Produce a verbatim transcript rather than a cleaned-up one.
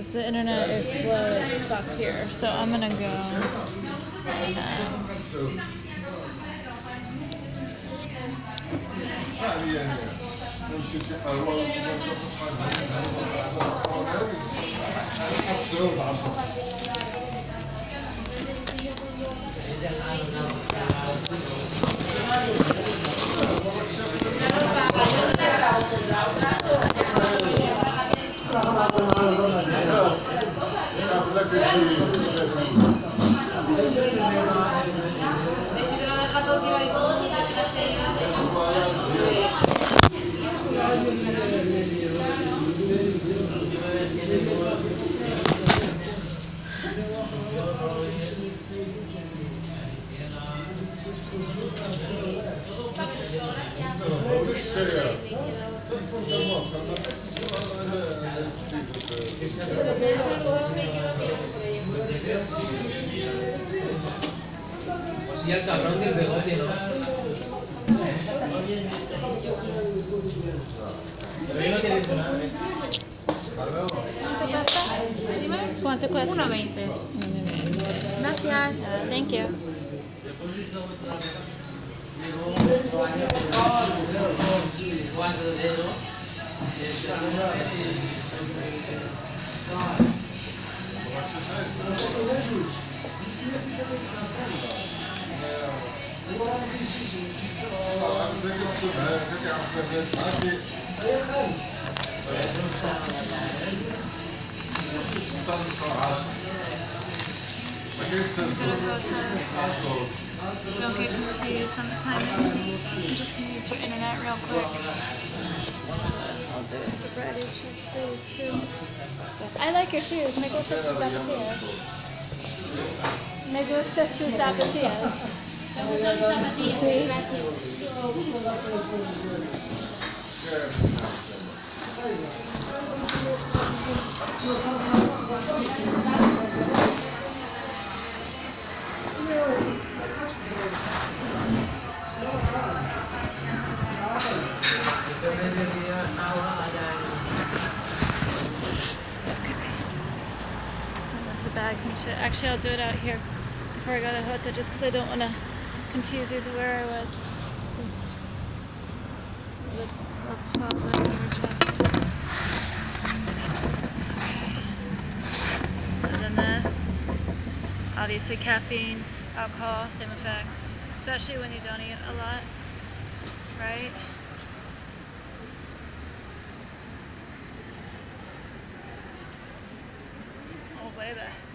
because the internet is slow as fuck here. So I'm gonna go. Um, Y el cabrón del bigote, ¿no? Pero no tiene hecho nada, ¿eh? ¿Cuánto cuesta? uno veinte. Gracias. Uh, thank you. Don't get confused on the timing. I'm just gonna use your internet real quick. I'll do a sobriety check for you too. So, I like your shoes. Me gusta tus zapatillas. Me gusta tus zapatillas. Me gustan mis zapatillas. Sí. Bags and shit. Actually, I'll do it out here before I go to Hota, just because I don't want to confuse you to where I was. Just I'll pause on your chest. Other than this, obviously caffeine, alcohol, same effect. Especially when you don't eat a lot, right? Oh, baby.